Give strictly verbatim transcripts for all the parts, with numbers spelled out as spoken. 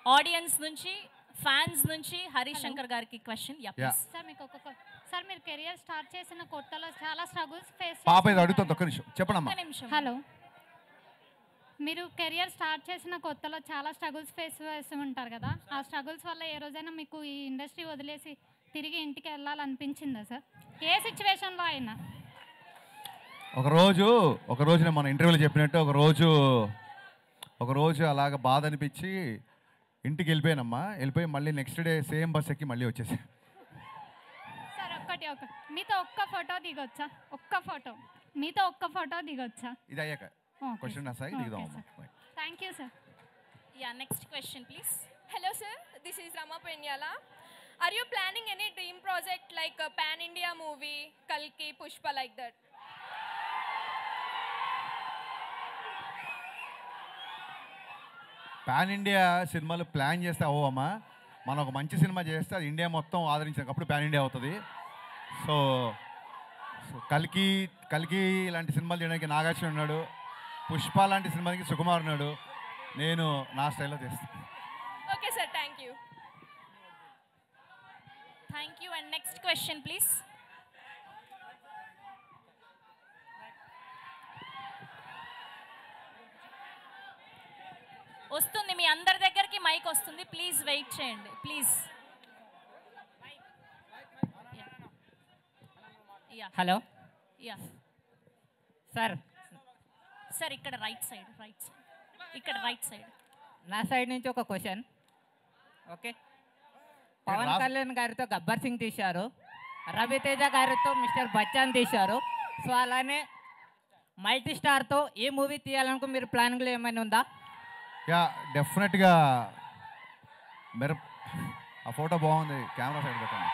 Audience నుంచి, fans నుంచి హరీష్ శంకర్ గారికి క్వశ్చన్. సార్ మీకు ఒక సార్ మీరు కెరియర్ స్టార్ట్ చేసిన కొత్తలో చాలా స్ట్రగుల్స్ ఫేస్ పాప ఇది అడుగుతుంది, ఒక్క నిమిషం చెప్పండమ్మా. హలో, మీరు కెరియర్ స్టార్ట్ చేసిన కొత్తలో చాలా స్ట్రగుల్స్ ఫేస్ చేస్తూ ఉంటారు కదా, ఆ స్ట్రగుల్స్ వల్ల ఏ రోజైనా మీకు ఈ ఇండస్ట్రీ వదిలేసి తిరిగి ఇంటికి వెళ్ళాలనిపించిందా సార్? ఏ సిచ్యువేషన్లో అయినా? ఒకరోజు ఒక రోజు నేను మన ఇంటర్వ్యూలో చెప్పినట్టు ఒకరోజు ఒకరోజు అలాగ బాధ అనిపించి ఇంటికి వెళ్ళిపోయానమ్మా. వెళ్ళిపోయి మళ్ళీ నెక్స్ట్ డే సేమ్ బస్ ఎక్కి మళ్ళీ వచ్చేసి. సార్ ఒక్కటి ఒక మీతో ఒక్క ఫోటో దిగొచ్చా? ఒక్క ఫోటో మీతో ఒక్క ఫోటో దిగొచ్చా? ఇది అయ్యాక క్వశ్చన్ అసలు దిగుదాం. Thank you sir. Yeah, next question please. Hello sir, this is Rama Penyala. Are you planning any dream project like a pan India movie, Kalki, Pushpa, like that? Pan India సినిమాలు plan చేస్తే అవ్వమ్మా. మనం ఒక మంచి cinema చేస్తే అది India మొత్తం ఆదరించినప్పుడు pan India అవుతుంది. సో సో కల్కి కల్కి లాంటి సినిమాలు చేయడానికి నాగార్జున ఉన్నాడు, పుష్ప లాంటి సినిమాకి సుకుమార్ ఉన్నాడు. నేను నా స్టైల్లో చేస్తాను. Okay sir, thank you. Thank you, and next question please. వస్తుంది మీ అందరి దగ్గరికి మైక్ వస్తుంది, ప్లీజ్ వెయిట్ చేయండి please. Hello yeah sir. Sir ఇక్కడ రైట్ సైడ్, రైట్ సైడ్, ఇక్కడ రైట్ సైడ్. నా సైడ్ నుంచి ఒక క్వశ్చన్. ఓకే, పవన్ కళ్యాణ్ గారితో గబ్బర్ సింగ్ తీశారు, రవితేజ గారితో మిస్టర్ బచ్చన్ తీశారు. సో అలానే మల్టీ స్టార్తో ఏ మూవీ తీయాలనుకో మీరు ప్లానింగ్లో ఏమైనా ఉందా? యా డెఫినెట్గా. మీరు ఆ ఫోటో బాగుంది, కెమెరా సైడ్ పెట్టండి.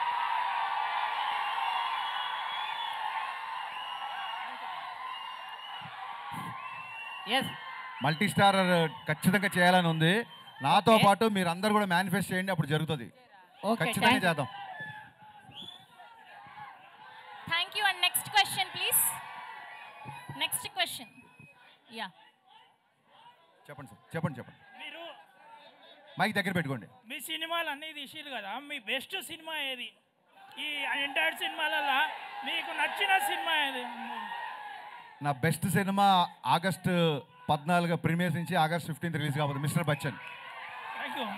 ఎస్, మల్టీ స్టార్ ఖచ్చితంగా చేయాలని ఉంది. నాతో పాటు మీరు అందరు కూడా మేనిఫెస్ట్ చేయండి, అప్పుడు జరుగుతుంది. ఖచ్చితంగా చేద్దాం. Thank you, and next question please. Next question. Yeah చెప్పండి సార్, చెప్పండి చెప్పండి. మీరు మైక్ దగ్గర పెట్టుకోండి. మీ సినిమాలు అన్నీ తీసిరు కదా, మీ బెస్ట్ సినిమా ఏది? ఈ ఎంటైర్ సినిమాలలో మీకు నచ్చిన సినిమా ఏది? నా బెస్ట్ సినిమా ఆగస్టు పద్నాలుగు ప్రీమియర్స్ నుంచి ఆగస్ట్ ఫిఫ్టీన్త్ రిలీజ్ కాబోతుంది, Mister Bachchan. Thank you.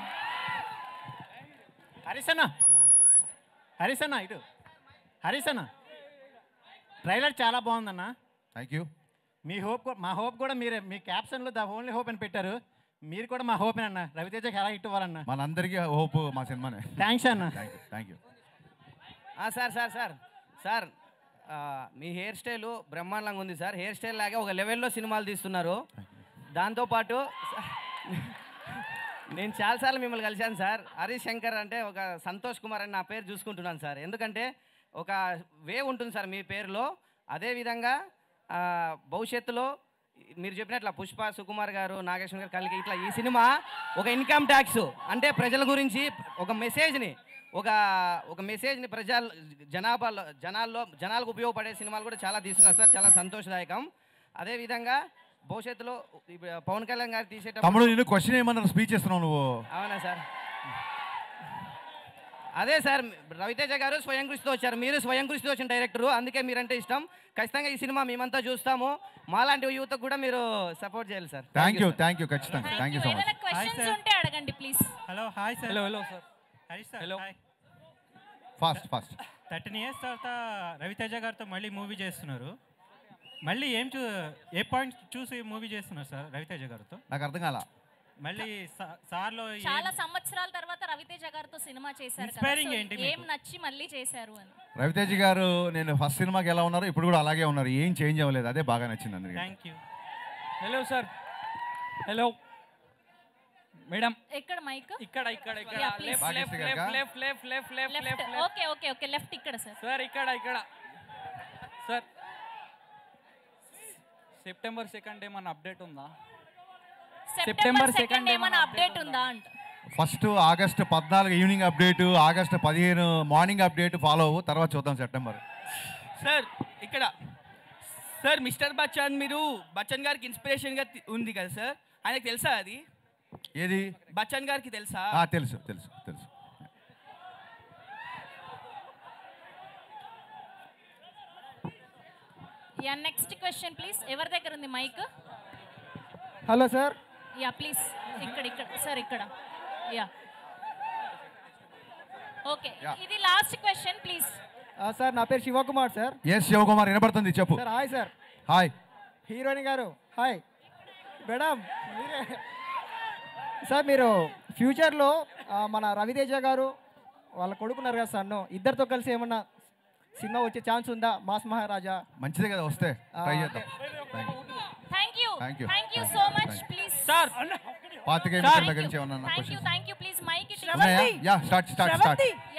Harish అన్న, హరీష్ అన్న ఇటు హరీష్ అన్న, ట్రైలర్ చాలా బాగుందన్న. Thank you. మీ హోప్ మా హోప్ కూడా మీరే, మీ క్యాప్షన్లో ద ఓన్లీ హోప్ అని పెట్టారు. మీరు కూడా మా హోప్ అన్న, రవితేజకి ఎలా హిట్ ఇవ్వాలన్న. మనందరికీ హోప్ మా సినిమానే. థ్యాంక్స్ అన్న. Thank you. Sir sir sir sir మీ హెయిర్ స్టైలు బ్రహ్మాండంగా ఉంది సార్. హెయిర్ స్టైల్ లాగే ఒక లెవెల్లో సినిమాలు తీస్తున్నారు. దాంతోపాటు నేను చాలాసార్లు మిమ్మల్ని కలిశాను సార్. హరీష్ శంకర్ అంటే ఒక సంతోష్ కుమార్ అని నా పేరు చూసుకుంటున్నాను సార్. ఎందుకంటే ఒక వే ఉంటుంది సార్ మీ పేరులో. అదేవిధంగా భవిష్యత్తులో మీరు చెప్పినట్ల పుష్ప, సుకుమార్ గారు, నాగేశ్వర గారు, కలిగి ఇట్లా ఈ సినిమా ఒక ఇన్కమ్ ట్యాక్స్ అంటే ప్రజల గురించి ఒక మెసేజ్ని ఒక ఒక మెసేజ్ని ప్రజల జనాభాలో జనాల్లో జనాలకు ఉపయోగపడే సినిమాలు కూడా చాలా తీస్తున్నారు సార్. చాలా సంతోషదాయకం. అదేవిధంగా భవిష్యత్తులో పవన్ కళ్యాణ్ గారు తీసేటప్పుడు తమ్ముడు నేను క్వశ్చన్ ఏమన్నా స్పీచ్ ఇస్తున్నావు నువ్వు? అవునా సార్? అదే సార్, రవితేజ గారు స్వయం కృషితో వచ్చారు, మీరు స్వయం కృషితో వచ్చిన డైరెక్టరు, అందుకే మీరంటే ఇష్టం. ఖచ్చితంగా ఈ సినిమా మేమంతా చూస్తాము. మాలాంటి యూత్ కూడా మీరు సపోర్ట్ చేయాలి sir. Thank you thank you ఖచ్చితంగా. Thank you so much. Questions ఉంటే అడగండి please. Hello hi sir. Hello hello sir. Harish sir. Hello. Fast fast. Thirteen years తర్వాత రవితేజ గారితో మళ్ళీ మూవీ చేస్తున్నారు. మళ్ళీ ఏం చూ ఏ పాయింట్ చూసి మూవీ చేస్తున్నారు సార్ రవితేజ గారితో? నాకు అర్థం కాల. మళ్ళీ సార్లో చాలా సంవత్సరాల తర్వాత రవితేజ గారితో సినిమా చేశారు, ఇన్స్పైరింగ్ ఏంటి ఏం నచ్చి మళ్ళీ చేశారు అని? రవితేజ గారు నేను ఫస్ట్ సినిమాకి ఎలా ఉన్నారు ఇప్పుడు కూడా అలాగే ఉన్నారు, ఏం చేంజ్ అవ్వలేదు. అదే బాగా నచ్చింది అందరికీ. Thank you. Hello sir. Hello madam. ఎక్కడ మైక్? ఇక్కడ ఇక్కడ ఇక్కడ Yeah, please. Left left left left left left left left. Left okay okay okay left ఇక్కడ సార్. సార్ ఇక్కడ ఇక్కడ సార్ సెప్టెంబర్ సెకండ్ ఏమన్నా అప్డేట్ ఉందా? సెప్టెంబర్ సెకండ్ ఏమన్నా అప్డేట్ ఉందా అంట. ఫస్ట్ ఆగస్టు పద్నాలుగు ఈవినింగ్ అప్డేట్, ఆగస్టు పదిహేను మార్నింగ్ అప్డేట్ ఫాలో అవ్వు, తర్వాత చూద్దాం సెప్టెంబర్. సార్ ఇక్కడ సార్ మిస్టర్ బచ్చన్ మీరు బచ్చన్ గారికి ఇన్స్పిరేషన్గా ఉంది కదా సార్, ఆయనకు తెలుసా అది? ఏది బచ్చన్ గారికి తెలుసా? ఆ, తెలుసు తెలుసు తెలుసు. Yeah next question please. ఎవరి దగ్గర ఉంది mic? Hello sir. Yeah please ఇక్కడ ఇక్కడ సార్ ఇక్కడ. యా ఓకే, ఇది లాస్ట్ క్వశ్చన్ ప్లీజ్. సార్ నా పేరు శివకుమార్ సార్. ఎస్ శివకుమార్, వినపడుతుంది, చెప్పు. Sir hi sir. Hi heroine గారు హాయ్. మేడం మీరే సార్, మీరు ఫ్యూచర్లో మన రవితేజ గారు వాళ్ళ కొడుకున్నారు కదా సార్, ఇద్దరితో కలిసి ఏమన్నా సినిమా వచ్చే ఛాన్స్ ఉందా? మాస్ మహారాజా. మంచిదే కదా, వస్తే ట్రై చేద్దాం. Thank you thank you thank you so much please sir. పాతికేయ మిత్రుల దగ్గర నుంచి ఏమన్నా thank you questions thank you please mic ఉన్నాయా? Yeah start start start